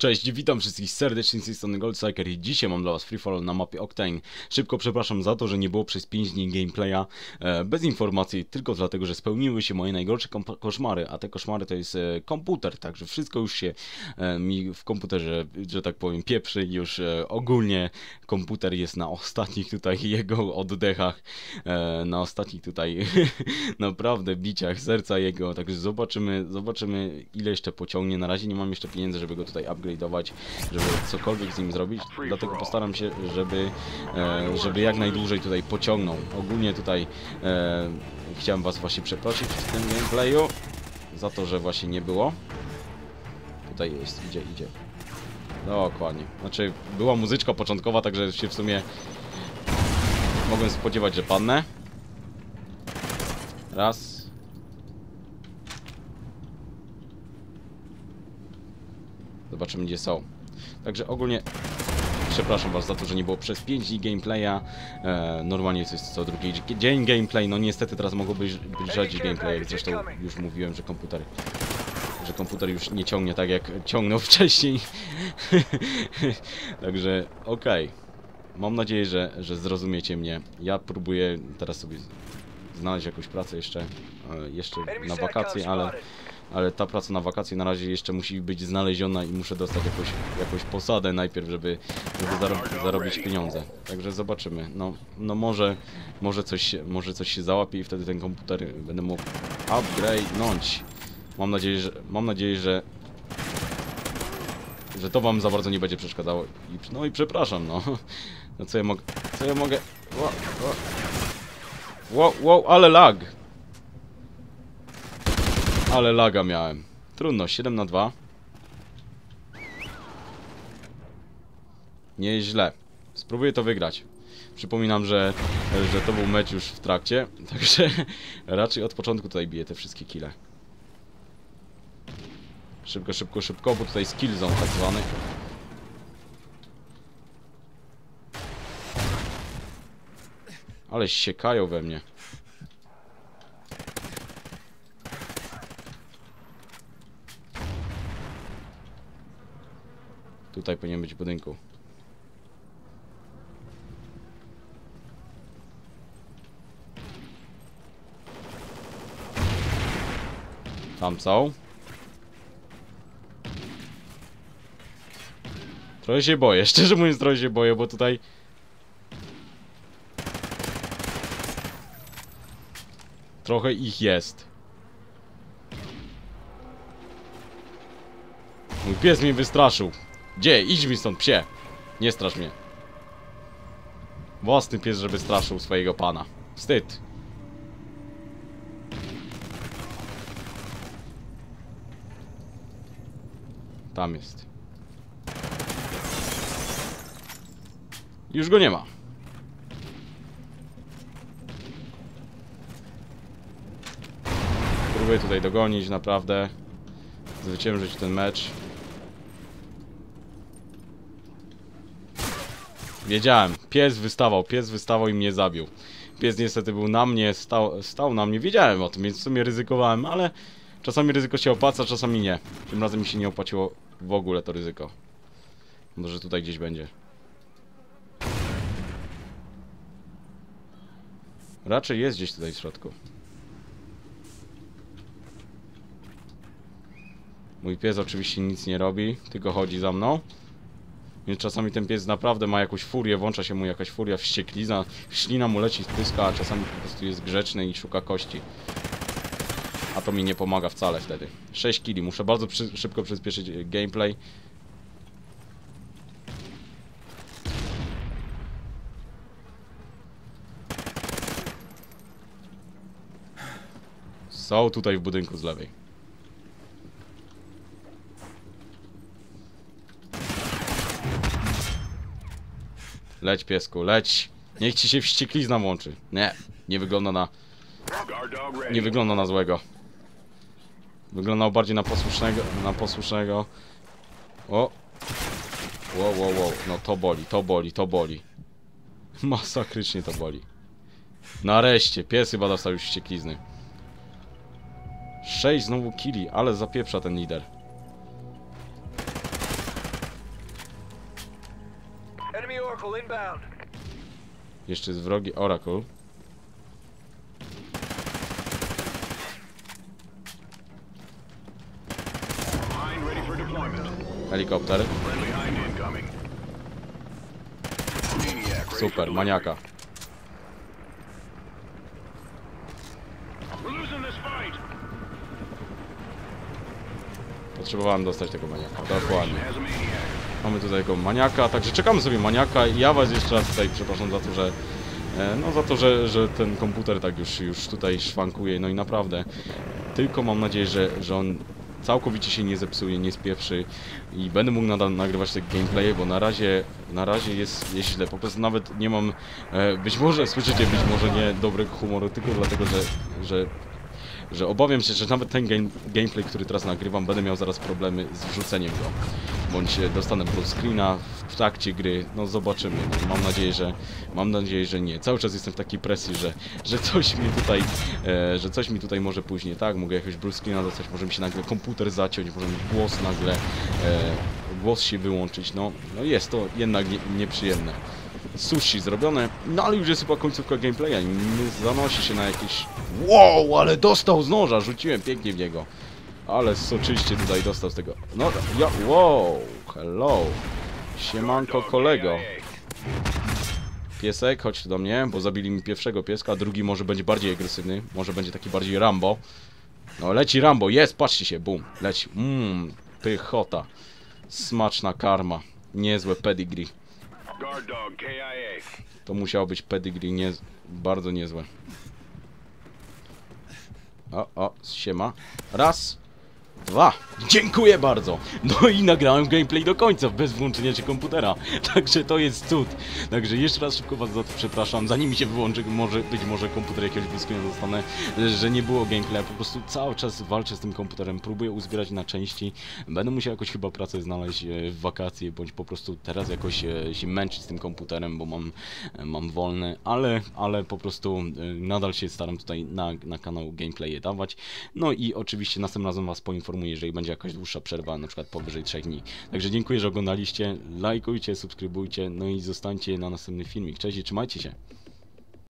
Cześć, witam wszystkich serdecznie z tej strony GoldStriker i dzisiaj mam dla was Free Fall na mapie Octane. Szybko przepraszam za to, że nie było przez 5 dni gameplaya bez informacji, tylko dlatego, że spełniły się moje najgorsze koszmary, a te koszmary to jest komputer, także wszystko już się mi w komputerze, że tak powiem, pieprzy, już ogólnie komputer jest na ostatnich tutaj jego oddechach, na ostatnich tutaj naprawdę biciach serca jego, także zobaczymy ile jeszcze pociągnie. Na razie nie mam jeszcze pieniędzy, żeby go tutaj upgrade'ować, żeby cokolwiek z nim zrobić, dlatego postaram się, żeby jak najdłużej tutaj pociągnął. Ogólnie tutaj chciałem was właśnie przeprosić w tym gameplayu za to, że właśnie nie było. Tutaj jest, idzie. Dokładnie. Znaczy, była muzyczka początkowa, także się w sumie mogłem spodziewać, że padnę. Raz. Zobaczymy, gdzie są. Także ogólnie przepraszam was za to, że nie było przez 5 dni gameplaya. Normalnie to jest co drugi dzień gameplay. No niestety teraz mogą być rzadziej gameplay. Zresztą już mówiłem, że komputer już nie ciągnie tak jak ciągnął wcześniej. Także okej. Mam nadzieję, że zrozumiecie mnie. Ja próbuję teraz sobie znaleźć jakąś pracę jeszcze na wakacje, ale ta praca na wakacje na razie jeszcze musi być znaleziona i muszę dostać jakąś posadę najpierw, żeby zarobić pieniądze. Także zobaczymy. No może coś się załapie i wtedy ten komputer będę mógł upgrade'nąć. Mam nadzieję, że to wam za bardzo nie będzie przeszkadzało. No i przepraszam, no. No co ja mogę? Wow, ale lag! Ale laga miałem. Trudno, 7-2. Nieźle. Spróbuję to wygrać. Przypominam, że to był mecz już w trakcie, także raczej od początku tutaj biję te wszystkie kile. Szybko, bo tutaj skill zone tak zwany. Ale siekają we mnie. Tutaj powinien być w budynku. Tam są. Trochę się boję, szczerze mówiąc trochę się boję, bo tutaj trochę ich jest. Mój pies mnie wystraszył. Gdzie? Idź mi stąd, psie. Nie strasz mnie. Własny pies, żeby straszył swojego pana. Wstyd. Tam jest. Już go nie ma. Próbuję tutaj dogonić, naprawdę. Zwyciężyć ten mecz. Wiedziałem, pies wystawał i mnie zabił. Pies niestety był na mnie, stał na mnie, wiedziałem o tym, więc w sumie ryzykowałem, ale czasami ryzyko się opłaca, czasami nie. Tym razem mi się nie opłaciło w ogóle to ryzyko. Może tutaj gdzieś będzie. Raczej jest gdzieś tutaj w środku. Mój pies oczywiście nic nie robi, tylko chodzi za mną. Więc czasami ten pies naprawdę ma jakąś furię, włącza się mu jakaś furia, wścieklizna, ślina mu leci z pyska, a czasami po prostu jest grzeczny i szuka kości. A to mi nie pomaga wcale wtedy. 6 killi, muszę bardzo szybko przyspieszyć gameplay. Są tutaj w budynku z lewej. Leć, piesku, leć. Niech ci się wścieklizna włączy. Nie wygląda na złego. Wyglądał bardziej na posłusznego. O. Wow. No to boli. Masakrycznie to boli. Nareszcie, pies chyba dostał już wścieklizny. 6 znowu killi, ale zapieprza ten lider. Jeszcze jest wrogi Oracle. Helikopter. Super, maniaka. Potrzebowałem dostać tego maniaka, dokładnie. Mamy tutaj tego maniaka, także czekamy sobie maniaka i ja was jeszcze raz tutaj przepraszam za to, że no za to, że ten komputer tak już tutaj szwankuje, no i naprawdę tylko mam nadzieję, że on całkowicie się nie zepsuje, nie spieprzy i będę mógł nadal nagrywać te gameplaye, bo na razie jest źle, po prostu nawet nie mam, być może, słyszycie, być może nie dobrego humoru, tylko dlatego, że obawiam się, że nawet ten gameplay, który teraz nagrywam, będę miał zaraz problemy z wrzuceniem go. Bądź dostanę full screena w trakcie gry, no zobaczymy. Mam nadzieję, że nie. Cały czas jestem w takiej presji, że coś mi tutaj może później, tak? Mogę jakiegoś full screena dostać, może mi się nagle komputer zaciąć, może mi głos nagle, głos się wyłączyć, no jest to jednak nieprzyjemne. Sushi zrobione, no ale już jest chyba końcówka gameplaya i zanosi się na jakieś... Wow, ale dostał z noża, rzuciłem pięknie w niego. Ale soczyście tutaj dostał z tego... No, wow, hello. Siemanko kolego. Piesek, chodź tu do mnie, bo zabili mi pierwszego pieska, a drugi może będzie bardziej agresywny, może będzie taki bardziej Rambo. No leci Rambo, jest, patrzcie się, bum, leci. Pychota. Smaczna karma, niezłe pedigree. To musiało być pedigree, bardzo niezłe. Siema. Raz, dwa. Dziękuję bardzo. No i nagrałem gameplay do końca, bez włączenia się komputera. Także to jest cud. Także jeszcze raz szybko was za to przepraszam. Zanim mi się wyłączy, być może komputer jakiegoś bliskiego dostanę, że nie było gameplaya. Po prostu cały czas walczę z tym komputerem, próbuję uzbierać na części. Będę musiał jakoś chyba pracę znaleźć w wakacje, bądź po prostu teraz jakoś się męczyć z tym komputerem, bo mam wolne, ale po prostu nadal się staram tutaj na kanał gameplaye dawać. No i oczywiście następnym razem was poinformuję, jeżeli będzie jakaś dłuższa przerwa, na przykład powyżej 3 dni. Także dziękuję, że oglądaliście, lajkujcie, subskrybujcie, no i zostańcie na następny filmik. Cześć i trzymajcie się!